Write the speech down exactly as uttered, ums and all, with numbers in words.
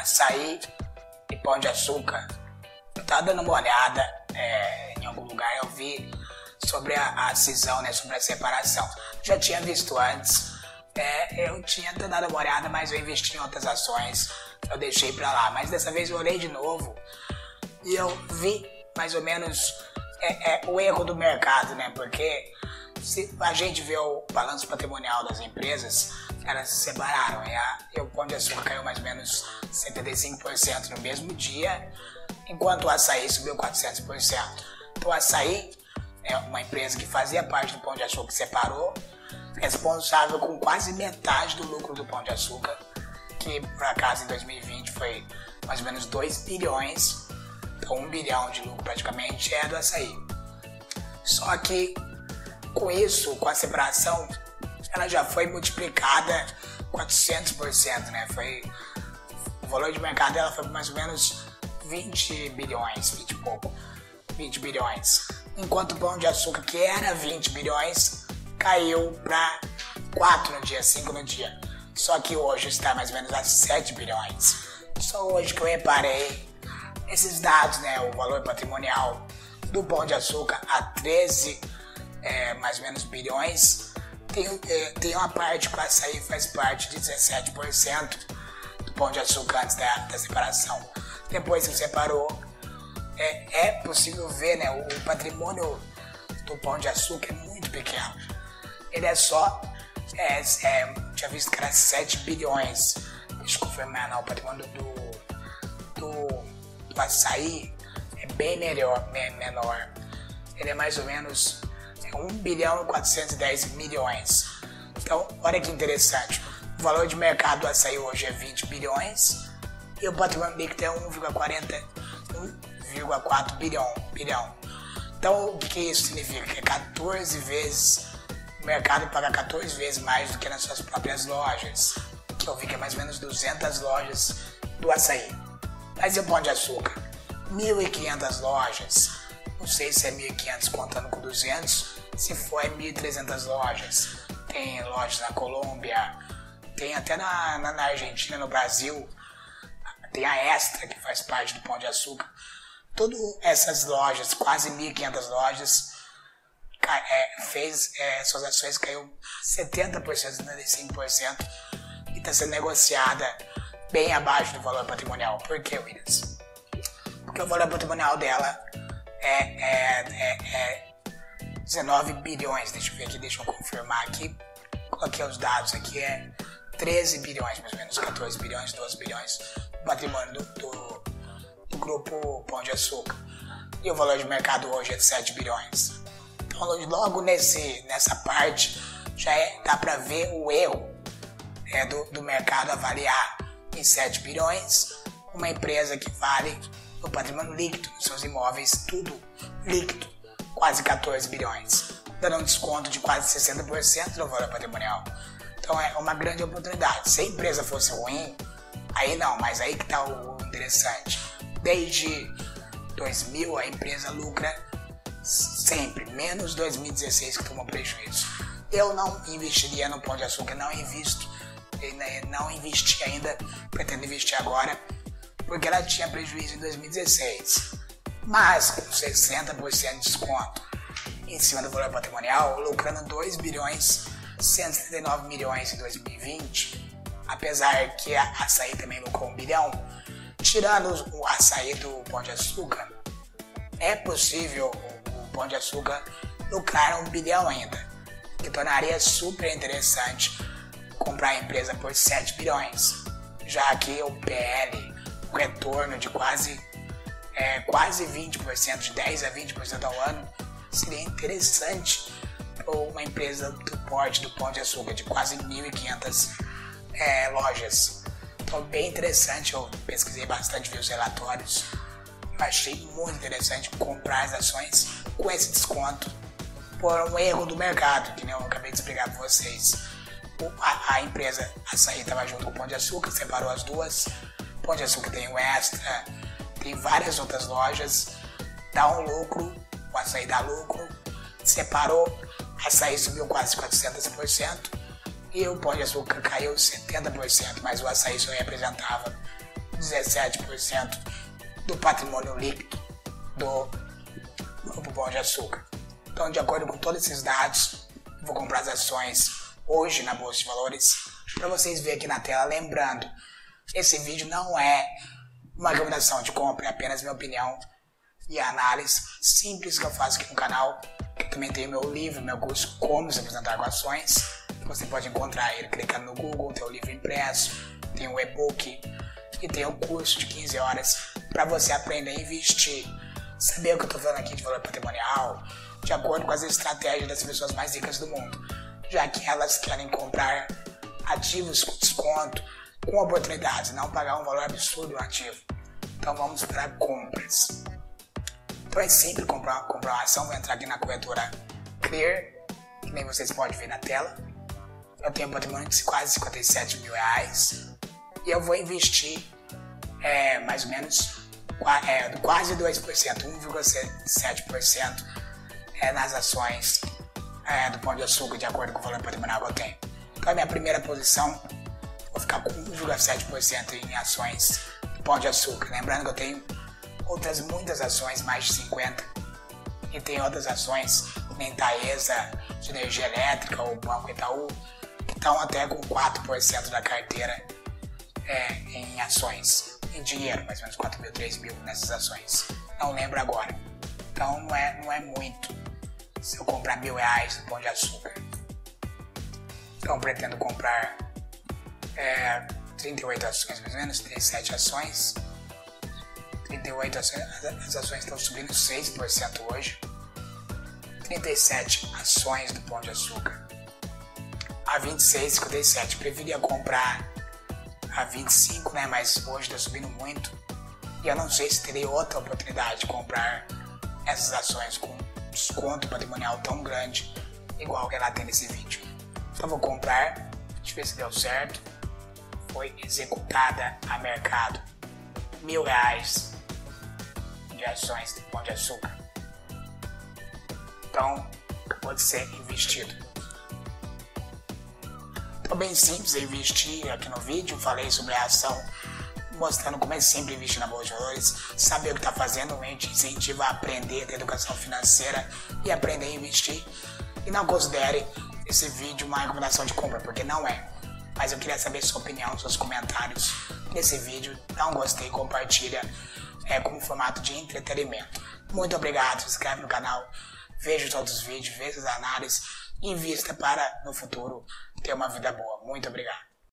açaí e pão de açúcar. Eu tava dando uma olhada é, em algum lugar, eu vi sobre a, a cisão, né, sobre a separação. Já tinha visto antes, é, eu tinha dado uma olhada, mas eu investi em outras ações, eu deixei pra lá. Mas dessa vez eu olhei de novo e eu vi mais ou menos é, é, o erro do mercado, né? Porque se a gente vê o balanço patrimonial das empresas, elas se separaram, e, a, e o Pão de Açúcar caiu mais ou menos setenta e cinco por cento no mesmo dia, enquanto o açaí subiu quatrocentos por cento. Então o açaí é uma empresa que fazia parte do Pão de Açúcar que separou, responsável com quase metade do lucro do Pão de Açúcar, que por acaso em dois mil e vinte foi mais ou menos dois bilhões, então um bilhão de lucro praticamente é do açaí. Só que com isso, com a separação, ela já foi multiplicada quatrocentos por cento, né? Foi, o valor de mercado dela foi mais ou menos vinte bilhões, vinte e pouco, vinte bilhões. Enquanto o Pão de Açúcar, que era vinte bilhões, caiu para quatro no dia, cinco no dia. Só que hoje está mais ou menos a sete bilhões. Só hoje que eu reparei esses dados, né? O valor patrimonial do Pão de Açúcar a treze é, mais ou menos bilhões. Tem, é, tem uma parte que o açaí faz parte de dezessete por cento do Pão de Açúcar antes da, da separação. Depois que separou, é, é possível ver, né? O, o patrimônio do Pão de Açúcar é muito pequeno. Ele é só, é, é, tinha visto que era sete bilhões. Deixa eu confirmar, não, o patrimônio do, do, do açaí é bem melhor, menor. Ele é mais ou menos um bilhão e quatrocentos e dez milhões. Então, olha que interessante. O valor de mercado do açaí hoje é vinte bilhões e o patrimônio líquido é um vírgula quatro bilhão, bilhão. Então, o que isso significa? Que é quatorze vezes, o mercado paga quatorze vezes mais do que nas suas próprias lojas. Que eu vi que é mais ou menos duzentas lojas do açaí. Mas e o Pão de Açúcar? mil e quinhentas lojas. Não sei se é mil e quinhentos contando com duzentos, se for é mil e trezentas lojas. Tem lojas na Colômbia, tem até na, na, na Argentina, no Brasil. Tem a Extra, que faz parte do Pão de Açúcar. Todas essas lojas, quase mil e quinhentas lojas, é, fez, é, suas ações caiu setenta por cento, setenta e cinco por cento e está sendo negociada bem abaixo do valor patrimonial. Por que, Williams? Porque o valor patrimonial dela é, é, é, é dezenove bilhões. Deixa eu ver aqui, deixa eu confirmar aqui. Coloquei os dados aqui, é treze bilhões, mais ou menos, quatorze bilhões, doze bilhões, o patrimônio do, do, do grupo Pão de Açúcar. E o valor de mercado hoje é de sete bilhões. Então, logo nesse, nessa parte, já é, dá para ver o erro é, do, do mercado avaliar em sete bilhões uma empresa que vale o patrimônio líquido dos seus imóveis, tudo líquido, quase quatorze bilhões, dando um desconto de quase sessenta por cento no valor patrimonial. Então é uma grande oportunidade. Se a empresa fosse ruim, aí não, mas aí que está o interessante. Desde dois mil a empresa lucra sempre, menos dois mil e dezesseis que tomou prejuízo. Eu não investiria no Pão de Açúcar, não invisto, não investi ainda, pretendo investir agora, porque ela tinha prejuízo em dois mil e dezesseis. Mas com sessenta por cento de desconto em cima do valor patrimonial, lucrando dois bilhões e cento e setenta e nove milhões em dois mil e vinte, apesar que a açaí também lucrou um bilhão, tirando o açaí do Pão de Açúcar, é possível o Pão de Açúcar lucrar um bilhão ainda, que tornaria super interessante comprar a empresa por sete bilhões, já que o P L, o retorno de quase, é, quase vinte por cento, de dez a vinte por cento ao ano, seria interessante para uma empresa do porte do Pão de Açúcar, de quase mil e quinhentas é, lojas. Então, bem interessante, eu pesquisei bastante, vi os relatórios, eu achei muito interessante comprar as ações com esse desconto por um erro do mercado, que nem eu acabei de explicar para vocês. O, a, a empresa açaí estava junto com o Pão de Açúcar, separou as duas. O Pão de Açúcar tem o Extra, tem várias outras lojas, dá um lucro, o açaí dá lucro, separou, o açaí subiu quase quatrocentos por cento e o Pão de Açúcar caiu setenta por cento, mas o açaí só representava dezessete por cento do patrimônio líquido do Grupo Pão de Açúcar. Então, de acordo com todos esses dados, eu vou comprar as ações hoje na Bolsa de Valores para vocês verem aqui na tela. Lembrando, esse vídeo não é uma recomendação de compra, é apenas minha opinião e análise simples que eu faço aqui no canal. Eu também tenho meu livro, meu curso Como Se Apresentar com Ações. Você pode encontrar ele clicando no Google, tem o livro impresso, tem o e-book e tem o curso de quinze horas para você aprender a investir. Saber o que eu estou falando aqui de valor patrimonial, de acordo com as estratégias das pessoas mais ricas do mundo, já que elas querem comprar ativos com desconto, com oportunidades, não pagar um valor absurdo no ativo. Então vamos para compras. Então é sempre comprar, comprar uma ação. Vou entrar aqui na corretora Clear, que nem vocês podem ver na tela. Eu tenho um patrimônio de quase cinquenta e sete mil reais e eu vou investir é, mais ou menos é, quase dois por cento, um vírgula sete por cento é, nas ações é, do Pão de Açúcar, de acordo com o valor patrimonial que eu tenho. Então a minha primeira posição, vou ficar com um vírgula sete por cento em ações do Pão de Açúcar. Lembrando que eu tenho outras muitas ações, mais de cinquenta, e tem outras ações, nem Taesa, de energia elétrica, ou Banco Itaú, que estão até com quatro por cento da carteira é, em ações, em dinheiro, mais ou menos quatro mil, três mil nessas ações. Não lembro agora. Então não é, não é muito se eu comprar mil reais no Pão de Açúcar. Então pretendo comprar é, trinta e oito ações, mais ou menos, trinta e sete ações. trinta e oito ações, as ações estão subindo seis por cento hoje. trinta e sete ações do Pão de Açúcar a vinte e seis reais e cinquenta e sete centavos. Preferia comprar a vinte e cinco, né? Mas hoje está subindo muito e eu não sei se terei outra oportunidade de comprar essas ações com desconto patrimonial tão grande igual que ela tem nesse vídeo. Então vou comprar, deixa eu ver se deu certo. Foi executada a mercado mil reais de ações do Pão de Açúcar. Então acabou de ser investido. Então bem simples investir aqui no vídeo. Falei sobre a ação, mostrando como é simples investir na Bolsa de Valores. Saber o que está fazendo, a gente incentiva a aprender, a ter educação financeira e aprender a investir. E não considere esse vídeo uma recomendação de compra, porque não é. Mas eu queria saber sua opinião, seus comentários nesse vídeo. Dá um gostei, compartilha é, como formato de entretenimento. Muito obrigado, se inscreve no canal, veja todos os vídeos, veja as análises e invista para no futuro ter uma vida boa. Muito obrigado.